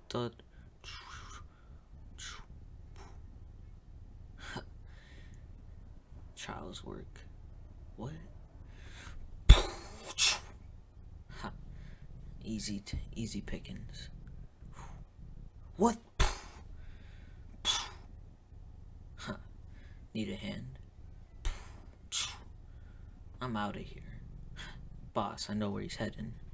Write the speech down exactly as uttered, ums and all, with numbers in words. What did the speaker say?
thud. Child's work. What? Ha. Easy, t easy pickings. What? Huh. Need a hand? I'm out of here. Boss, I know where he's heading.